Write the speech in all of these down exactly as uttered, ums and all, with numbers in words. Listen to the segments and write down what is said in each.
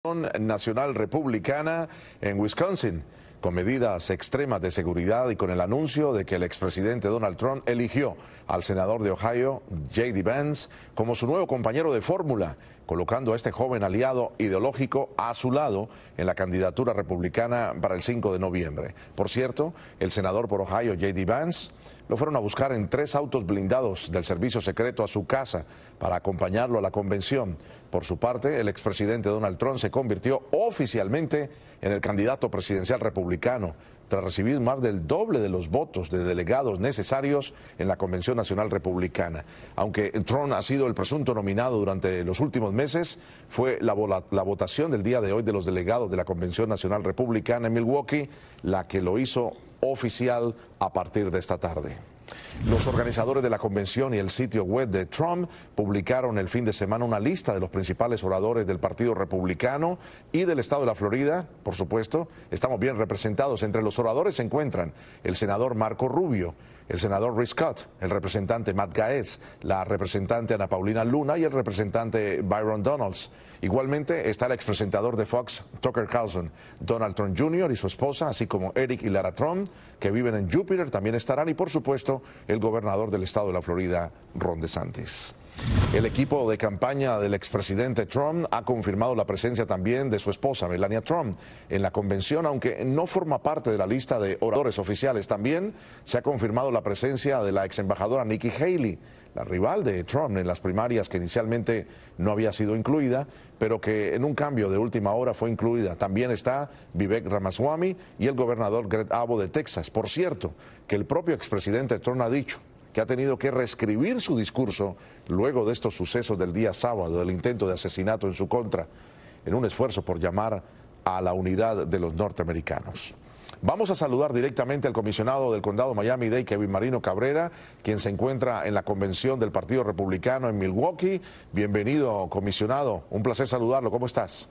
Nacional Republicana en Wisconsin, con medidas extremas de seguridad y con el anuncio de que el expresidente Donald Trump eligió al senador de Ohio, J D Vance, como su nuevo compañero de fórmula, colocando a este joven aliado ideológico a su lado en la candidatura republicana para el cinco de noviembre. Por cierto, el senador por Ohio, J D Vance, lo fueron a buscar en tres autos blindados del servicio secreto a su casa para acompañarlo a la convención. Por su parte, el expresidente Donald Trump se convirtió oficialmente en el candidato presidencial republicano tras recibir más del doble de los votos de delegados necesarios en la Convención Nacional Republicana. Aunque Trump ha sido el presunto nominado durante los últimos meses, fue la, la votación del día de hoy de los delegados de la Convención Nacional Republicana en Milwaukee la que lo hizo oficial a partir de esta tarde. Los organizadores de la convención y el sitio web de Trump publicaron el fin de semana una lista de los principales oradores del Partido Republicano y del estado de la Florida. Por supuesto, estamos bien representados. Entre los oradores se encuentran el senador Marco Rubio, el senador Rick Scott, el representante Matt Gaetz, la representante Ana Paulina Luna y el representante Byron Donalds. Igualmente está el expresentador de Fox, Tucker Carlson. Donald Trump junior y su esposa, así como Eric y Lara Trump, que viven en Júpiter, también estarán. Y por supuesto, el gobernador del estado de la Florida, Ron DeSantis. El equipo de campaña del expresidente Trump ha confirmado la presencia también de su esposa, Melania Trump, en la convención, aunque no forma parte de la lista de oradores oficiales. También se ha confirmado la presencia de la ex embajadora Nikki Haley, la rival de Trump en las primarias, que inicialmente no había sido incluida, pero que en un cambio de última hora fue incluida. También está Vivek Ramaswamy y el gobernador Greg Abbott de Texas. Por cierto, que el propio expresidente Trump ha dicho que ha tenido que reescribir su discurso luego de estos sucesos del día sábado, del intento de asesinato en su contra, en un esfuerzo por llamar a la unidad de los norteamericanos. Vamos a saludar directamente al comisionado del condado Miami-Dade, Kevin Marino Cabrera, quien se encuentra en la convención del Partido Republicano en Milwaukee. Bienvenido, comisionado. Un placer saludarlo. ¿Cómo estás?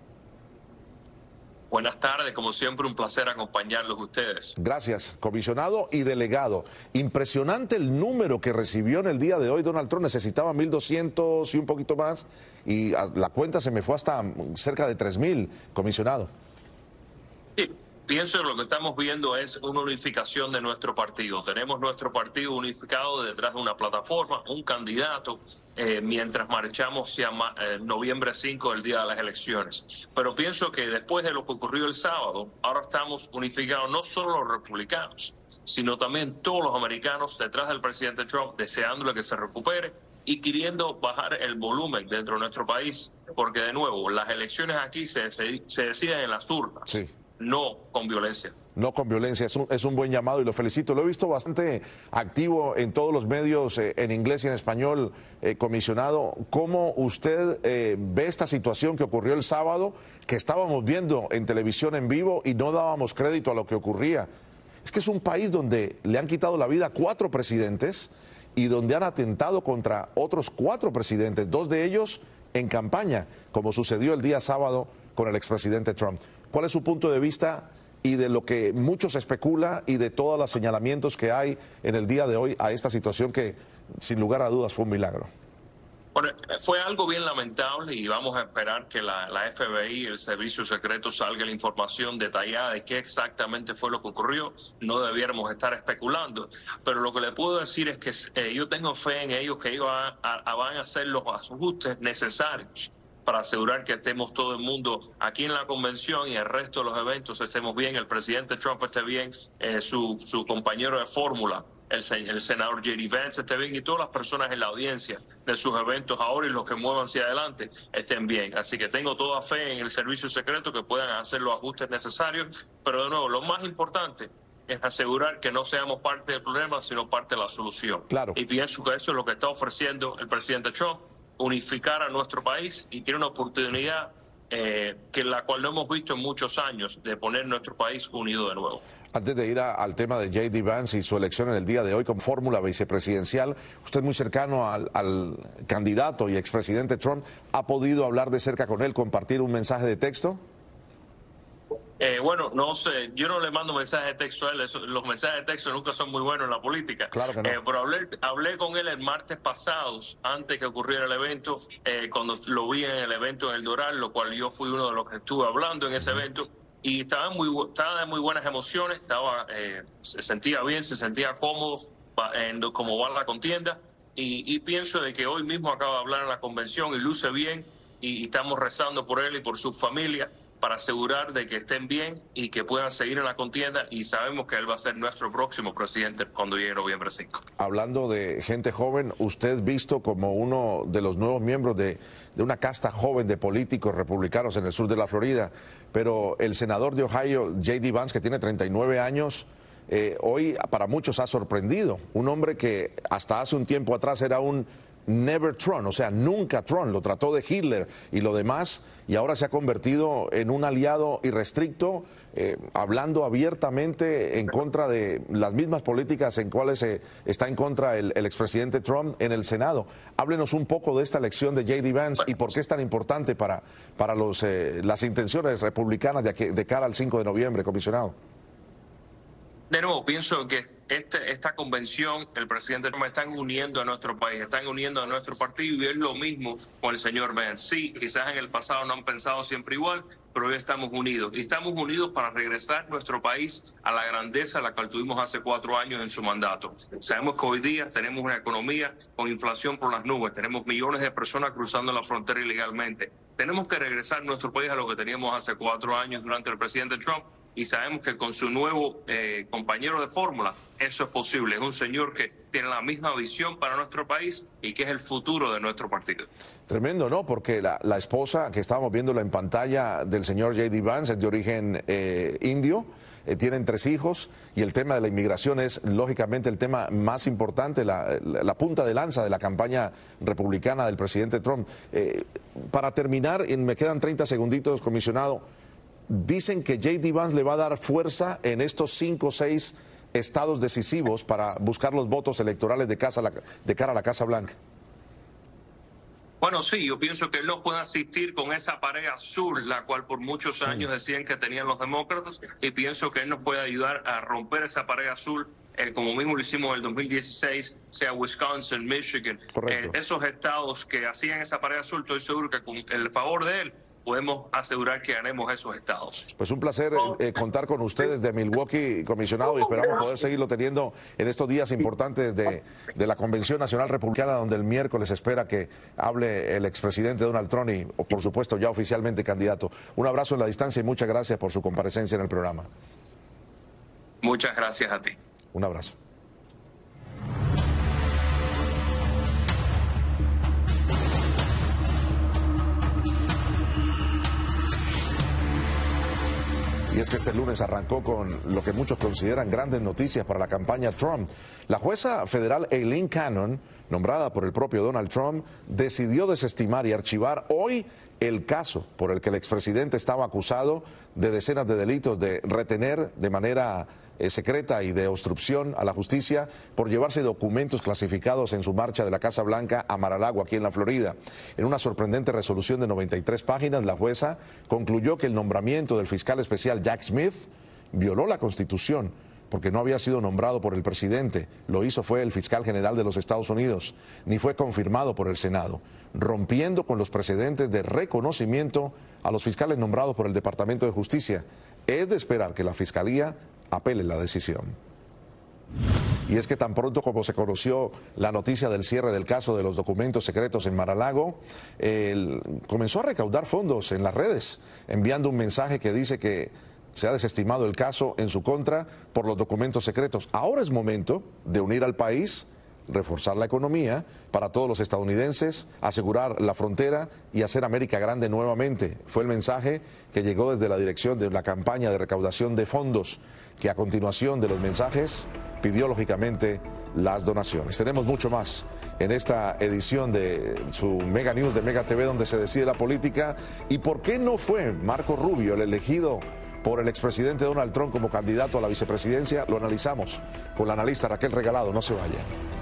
Buenas tardes, como siempre un placer acompañarlos a ustedes. Gracias, comisionado y delegado. Impresionante el número que recibió en el día de hoy Donald Trump. Necesitaba mil doscientos y un poquito más y la cuenta se me fue hasta cerca de tres mil, comisionado. Sí. Pienso que lo que estamos viendo es una unificación de nuestro partido. Tenemos nuestro partido unificado detrás de una plataforma, un candidato, eh, mientras marchamos hacia eh, noviembre cinco, el día de las elecciones. Pero pienso que después de lo que ocurrió el sábado, ahora estamos unificados no solo los republicanos, sino también todos los americanos detrás del presidente Trump, deseándole que se recupere y queriendo bajar el volumen dentro de nuestro país, porque de nuevo, las elecciones aquí se, se, se deciden en las urnas. Sí. No con violencia. No con violencia, es un, es un buen llamado y lo felicito. Lo he visto bastante activo en todos los medios, eh, en inglés y en español, eh, comisionado. ¿Cómo usted eh, ve esta situación que ocurrió el sábado, que estábamos viendo en televisión en vivo y no dábamos crédito a lo que ocurría? Es que es un país donde le han quitado la vida a cuatro presidentes y donde han atentado contra otros cuatro presidentes, dos de ellos en campaña, como sucedió el día sábado con el expresidente Trump. ¿Cuál es su punto de vista y de lo que muchos especula y de todos los señalamientos que hay en el día de hoy a esta situación que, sin lugar a dudas, fue un milagro? Bueno, fue algo bien lamentable y vamos a esperar que la, la F B I y el Servicio Secreto salga la información detallada de qué exactamente fue lo que ocurrió. No debiéramos estar especulando, pero lo que le puedo decir es que eh, yo tengo fe en ellos, que ellos a, a, van a hacer los ajustes necesarios para asegurar que estemos todo el mundo aquí en la convención y el resto de los eventos estemos bien, el presidente Trump esté bien, eh, su, su compañero de fórmula, el, el senador J D Vance esté bien y todas las personas en la audiencia de sus eventos ahora y los que muevan hacia adelante estén bien. Así que tengo toda fe en el servicio secreto que puedan hacer los ajustes necesarios, pero de nuevo, lo más importante es asegurar que no seamos parte del problema, sino parte de la solución. Claro. Y pienso que eso es lo que está ofreciendo el presidente Trump, unificar a nuestro país y tiene una oportunidad eh, que la cual no hemos visto en muchos años de poner nuestro país unido de nuevo. Antes de ir a, al tema de J D Vance y su elección en el día de hoy como fórmula vicepresidencial, usted muy cercano al, al candidato y expresidente Trump, ¿ha podido hablar de cerca con él, compartir un mensaje de texto? Eh, bueno, no sé, yo no le mando mensajes de texto a él, eso, los mensajes de texto nunca son muy buenos en la política. Claro que no. Eh, pero hablé, hablé con él el martes pasado, antes que ocurriera el evento, eh, cuando lo vi en el evento en el Doral, lo cual yo fui uno de los que estuve hablando en ese evento, y estaba, muy, estaba de muy buenas emociones, estaba, eh, se sentía bien, se sentía cómodo en cómo va la contienda, y, y pienso de que hoy mismo acaba de hablar en la convención y luce bien, y, y estamos rezando por él y por su familia, para asegurar de que estén bien y que puedan seguir en la contienda, y sabemos que él va a ser nuestro próximo presidente cuando llegue noviembre cinco. Hablando de gente joven, usted visto como uno de los nuevos miembros de, de una casta joven de políticos republicanos en el sur de la Florida, pero el senador de Ohio, J D Vance, que tiene treinta y nueve años, eh, hoy para muchos ha sorprendido. Un hombre que hasta hace un tiempo atrás era un never Trump, o sea, nunca Trump, lo trató de Hitler y lo demás, y ahora se ha convertido en un aliado irrestricto, eh, hablando abiertamente en contra de las mismas políticas en cuales eh, está en contra el, el expresidente Trump en el Senado. Háblenos un poco de esta elección de J D Vance y por qué es tan importante para, para los, eh, las intenciones republicanas de, aquí, de cara al cinco de noviembre, comisionado. De nuevo, pienso que este, esta convención, el presidente Trump, están uniendo a nuestro país, están uniendo a nuestro partido, y es lo mismo con el señor Vance. Sí, quizás en el pasado no han pensado siempre igual, pero hoy estamos unidos. Y estamos unidos para regresar nuestro país a la grandeza a la cual tuvimos hace cuatro años en su mandato. Sabemos que hoy día tenemos una economía con inflación por las nubes, tenemos millones de personas cruzando la frontera ilegalmente. Tenemos que regresar nuestro país a lo que teníamos hace cuatro años durante el presidente Trump, y sabemos que con su nuevo eh, compañero de fórmula eso es posible. Es un señor que tiene la misma visión para nuestro país y que es el futuro de nuestro partido. Tremendo, ¿no? Porque la, la esposa que estábamos viendo en pantalla del señor J D Vance es de origen eh, indio, eh, tienen tres hijos, y el tema de la inmigración es lógicamente el tema más importante, la, la, la punta de lanza de la campaña republicana del presidente Trump. Eh, para terminar, me quedan treinta segunditos, comisionado. Dicen que J D Vance le va a dar fuerza en estos cinco o seis estados decisivos para buscar los votos electorales de, casa, de cara a la Casa Blanca. Bueno, sí, yo pienso que él no puede asistir con esa pared azul, la cual por muchos años decían que tenían los demócratas, y pienso que él nos puede ayudar a romper esa pared azul, eh, como mismo lo hicimos en el dos mil dieciséis, sea Wisconsin, Michigan, eh, esos estados que hacían esa pared azul. Estoy seguro que con el favor de él podemos asegurar que ganemos esos estados. Pues un placer eh, contar con ustedes de Milwaukee, comisionado, y esperamos poder seguirlo teniendo en estos días importantes de, de la Convención Nacional Republicana, donde el miércoles espera que hable el expresidente Donald Trump y, por supuesto, ya oficialmente candidato. Un abrazo en la distancia y muchas gracias por su comparecencia en el programa. Muchas gracias a ti. Un abrazo. Y es que este lunes arrancó con lo que muchos consideran grandes noticias para la campaña Trump. La jueza federal Aileen Cannon, nombrada por el propio Donald Trump, decidió desestimar y archivar hoy el caso por el que el expresidente estaba acusado de decenas de delitos de retener de manera eh, secreta y de obstrucción a la justicia por llevarse documentos clasificados en su marcha de la Casa Blanca a Mar-a-Lago, aquí en la Florida. En una sorprendente resolución de noventa y tres páginas, la jueza concluyó que el nombramiento del fiscal especial Jack Smith violó la Constitución porque no había sido nombrado por el presidente, lo hizo fue el fiscal general de los Estados Unidos, ni fue confirmado por el Senado, rompiendo con los precedentes de reconocimiento a los fiscales nombrados por el Departamento de Justicia. Es de esperar que la Fiscalía apele la decisión. Y es que tan pronto como se conoció la noticia del cierre del caso de los documentos secretos en Mar-a-Lago, él comenzó a recaudar fondos en las redes, enviando un mensaje que dice que se ha desestimado el caso en su contra por los documentos secretos. Ahora es momento de unir al país, reforzar la economía para todos los estadounidenses, asegurar la frontera y hacer América grande nuevamente. Fue el mensaje que llegó desde la dirección de la campaña de recaudación de fondos, que a continuación de los mensajes pidió lógicamente las donaciones. Tenemos mucho más en esta edición de su Mega News de Mega T V, donde se decide la política y por qué no fue Marco Rubio el elegido por el expresidente Donald Trump como candidato a la vicepresidencia. Lo analizamos con la analista Raquel Regalado. No se vayan.